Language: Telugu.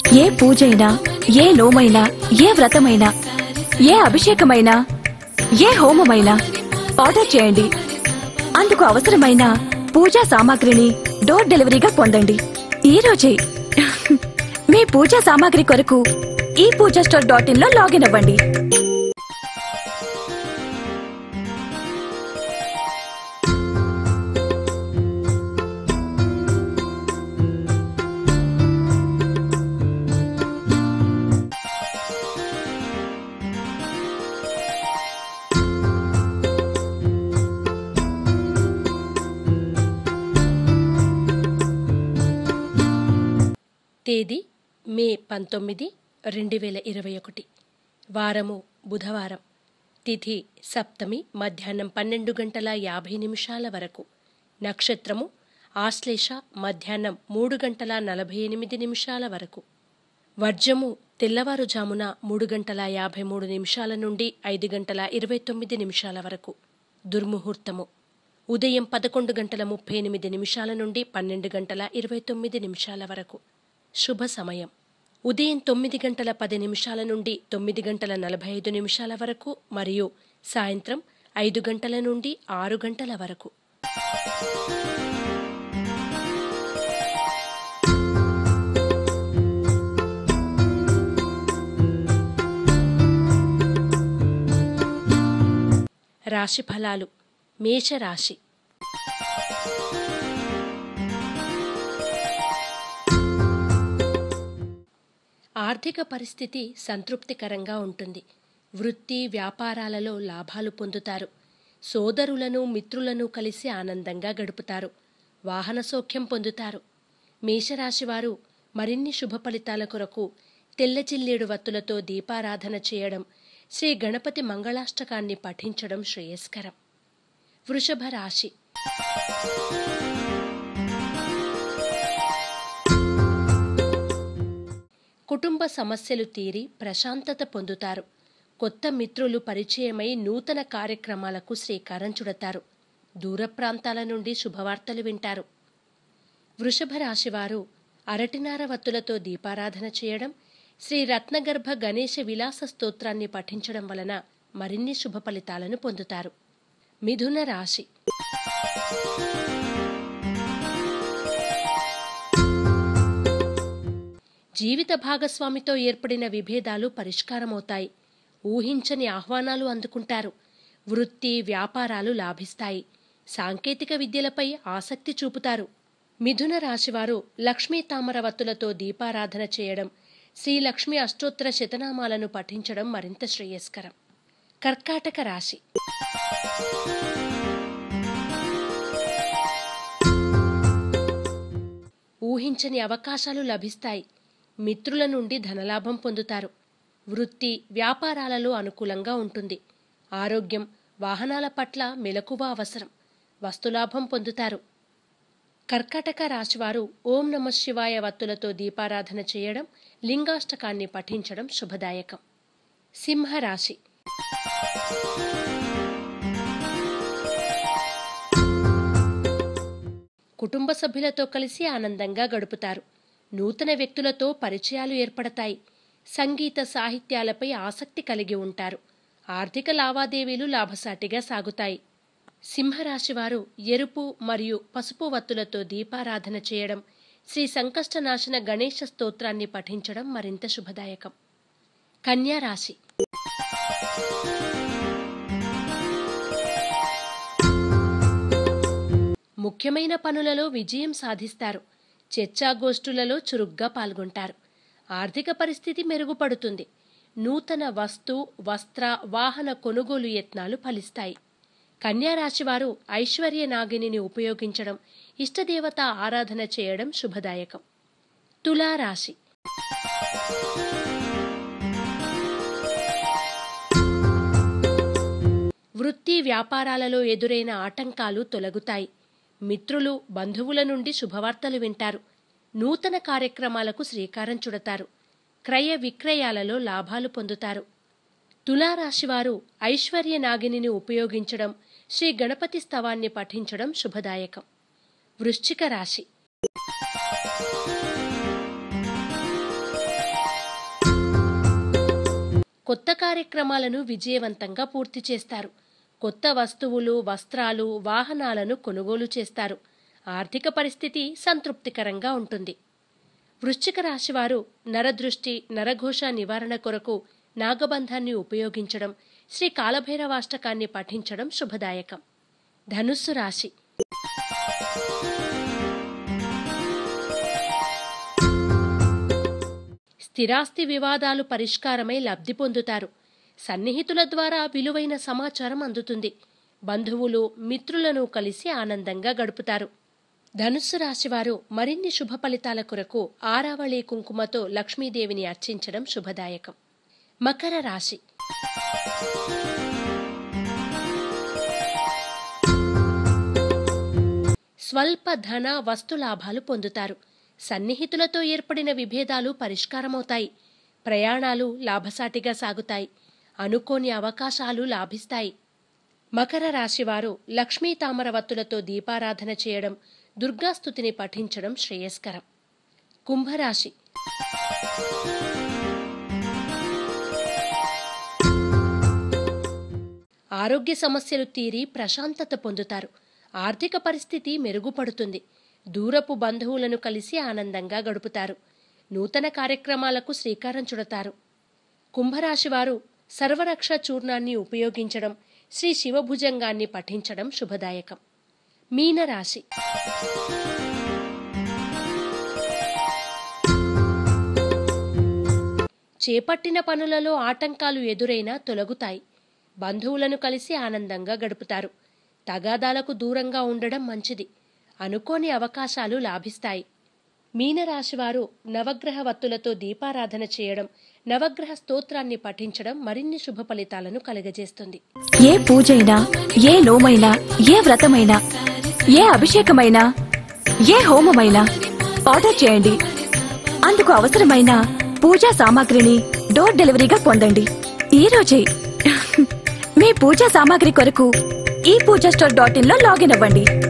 ఏ పూజైనా, ఏ నోమైనా, ఏ వ్రతమైనా, ఏ అభిషేకమైనా, ఏ హోమమైనా ఆర్డర్ చేయండి. అందుకు అవసరమైన పూజా సామాగ్రిని డోర్ డెలివరీగా పొందండి. ఈ రోజే మీ పూజా సామాగ్రి కొరకు ePoojaStore.in లో లాగిన్ అవ్వండి. తేదీ మే 19, 2021. వారము బుధవారం. తిథి సప్తమి మధ్యాహ్నం 12:50 వరకు. నక్షత్రము ఆశ్లేష మధ్యాహ్నం 3:48 వరకు. వర్జము తెల్లవారుజామున 3:53 నుండి 5:29 వరకు. దుర్ముహూర్తము ఉదయం 11:38 నుండి 12:29 వరకు. శుభ సమయం ఉదయం 9:10 నుండి 9:45 వరకు మరియు సాయంత్రం 5 నుండి 6 వరకు. రాశి ఫలాలు. మేషరాశి. ఆర్థిక పరిస్థితి సంతృప్తికరంగా ఉంటుంది. వృత్తి వ్యాపారాలలో లాభాలు పొందుతారు. సోదరులను మిత్రులను కలిసి ఆనందంగా గడుపుతారు. వాహన సౌఖ్యం పొందుతారు. మేషరాశివారు మరిన్ని శుభ ఫలితాల కొరకు తెల్ల జిల్లేడు వత్తులతో దీపారాధన చేయడం, శ్రీ గణపతి మంగళాష్టకాన్ని పఠించడం శ్రేయస్కరం. వృషభ రాశి. కుటుంబ సమస్యలు తీరి ప్రశాంతత పొందుతారు. కొత్త మిత్రులు పరిచయమై నూతన కార్యక్రమాలకు శ్రీకారం చుడతారు. దూర ప్రాంతాల నుండి శుభవార్తలు వింటారు. వృషభ రాశివారు అరటినార వత్తులతో దీపారాధన చేయడం, శ్రీ రత్నగర్భ గణేశ విలాస స్తోత్రాన్ని పఠించడం వలన మరిన్ని శుభ ఫలితాలను పొందుతారు. మిథున రాశి. జీవిత భాగస్వామితో ఏర్పడిన విభేదాలు పరిష్కారమవుతాయి. ఊహించని ఆహ్వానాలు అందుకుంటారు. వృత్తి వ్యాపారాలు లాభిస్తాయి. సాంకేతిక విద్యలపై ఆసక్తి చూపుతారు. మిథున రాశివారు లక్ష్మీ తామర వత్తులతో దీపారాధన చేయడం, శ్రీ లక్ష్మీ అష్టోత్తర శతనామాలను పఠించడం మరింత శ్రేయస్కరం. కర్కాటక రాశి. ఊహించని అవకాశాలు లభిస్తాయి. మిత్రుల నుండి ధనలాభం పొందుతారు. వృత్తి వ్యాపారాలలో అనుకూలంగా ఉంటుంది. ఆరోగ్యం వాహనాల పట్ల మెలకువ అవసరం. వస్తులాభం పొందుతారు. కర్కాటక రాశివారు ఓం నమః శివాయ వత్తులతో దీపారాధన చేయడం, లింగాష్టకాన్ని పఠించడం శుభదాయకం. సింహరాశి. కుటుంబ సభ్యులతో కలిసి ఆనందంగా గడుపుతారు. నూతన వ్యక్తులతో పరిచయాలు ఏర్పడతాయి. సంగీత సాహిత్యాలపై ఆసక్తి కలిగి ఉంటారు. ఆర్థిక లావాదేవీలు లాభసాటిగా సాగుతాయి. సింహరాశివారు ఎరుపు మరియు పసుపు వత్తులతో దీపారాధన చేయడం, శ్రీ సంకష్టనాశన గణేశ స్తోత్రాన్ని పఠించడం మరింత శుభదాయకం. కన్యా రాశి. ముఖ్యమైన పనులలో విజయం సాధిస్తారు. చర్చాగోష్ఠులలో చురుగ్గా పాల్గొంటారు. ఆర్థిక పరిస్థితి మెరుగుపడుతుంది. నూతన వస్తు వస్త్ర వాహన కొనుగోలు యత్నాలు ఫలిస్తాయి. కన్యారాశివారు ఐశ్వర్య నాగిని ఉపయోగించడం, ఇష్టదేవత ఆరాధన చేయడం శుభదాయకం. తులారాశి. వృత్తి వ్యాపారాలలో ఎదురైన ఆటంకాలు తొలగుతాయి. మిత్రులు బంధువుల నుండి శుభవార్తలు వింటారు. నూతన కార్యక్రమాలకు శ్రీకారం చుడతారు. క్రయ విక్రయాలలో లాభాలు పొందుతారు. తులారాశివారు ఐశ్వర్య నాగిని ఉపయోగించడం, శ్రీ గణపతి స్తవాన్ని పఠించడం శుభదాయకం. వృశ్చిక రాశి. కొత్త కార్యక్రమాలను విజయవంతంగా పూర్తి చేస్తారు. కొత్త వస్తువులు, వస్త్రాలు, వాహనాలను కొనుగోలు చేస్తారు. ఆర్థిక పరిస్థితి సంతృప్తికరంగా ఉంటుంది. వృశ్చిక రాశివారు నరదృష్టి, నరఘోష నివారణ కొరకు నాగబంధాన్ని ఉపయోగించడం, శ్రీ కాలభైరవాష్టకాన్ని పఠించడం శుభదాయకం. ధనుస్సు రాశి. స్థిరాస్తి వివాదాలు పరిష్కారమై లబ్ధి పొందుతారు. సన్నిహితుల ద్వారా విలువైన సమాచారం అందుతుంది. బంధువులు, మిత్రులను కలిసి ఆనందంగా గడుపుతారు. ధనుస్సు రాశివారు మరిన్ని శుభ ఫలితాల కొరకు ఆరావళి కుంకుమతో లక్ష్మీదేవిని అర్చించడం శుభదాయకం. మకర రాశి. స్వల్ప ధన వస్తు లాభాలు పొందుతారు. సన్నిహితులతో ఏర్పడిన విభేదాలు పరిష్కారమవుతాయి. ప్రయాణాలు లాభసాటిగా సాగుతాయి. అనుకోని అవకాశాలు లాభిస్తాయి. మకర రాశివారు లక్ష్మీ తామరవత్తులతో దీపారాధన చేయడం, దుర్గాస్తుతిని పఠించడం శ్రేయస్కరం. కుంభరాశి. ఆరోగ్య సమస్యలు తీరి ప్రశాంతత పొందుతారు. ఆర్థిక పరిస్థితి మెరుగుపడుతుంది. దూరపు బంధువులను కలిసి ఆనందంగా గడుపుతారు. నూతన కార్యక్రమాలకు శ్రీకారం చుడతారు. కుంభరాశివారు సర్వరక్ష చూర్ణాన్ని ఉపయోగించడం, శ్రీ శివభుజంగాన్ని పఠించడం శుభదాయకం. మీనరాశి. చేపట్టిన పనులలో ఆటంకాలు ఎదురైనా తొలగుతాయి. బంధువులను కలిసి ఆనందంగా గడుపుతారు. తగాదాలకు దూరంగా ఉండడం మంచిది. అనుకోని అవకాశాలు లాభిస్తాయి. మీనరాశివారు నవగ్రహ వత్తులతో దీపారాధన చేయడం, నవగ్రహ స్తోత్రాన్ని పఠించడం మరిన్ని శుభ ఫలితాలను కలుగజేస్తుంది. ఏ పూజైనా, ఏ నోమైనా, ఏ వ్రతమైనా, ఏ అభిషేకమైనా, ఏ హోమమైనా ఆర్డర్ చేయండి. అందుకు అవసరమైన పూజా సామాగ్రిని డోర్ డెలివరీగా పొందండి. ఈ రోజే మీ పూజా సామాగ్రి కొరకు ePoojaStore.in లో లాగిన్ అవ్వండి.